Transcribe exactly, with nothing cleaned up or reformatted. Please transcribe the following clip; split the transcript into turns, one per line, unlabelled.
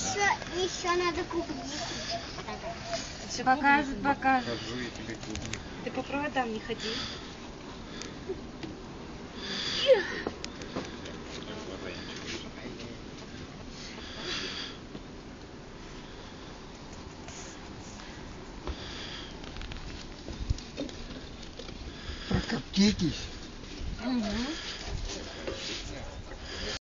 еще, еще надо клубнику.
Покажет, покажет.
Покажу я тебе клубнику.
Ты по проводам не ходи.
Прокоптитесь.
Угу.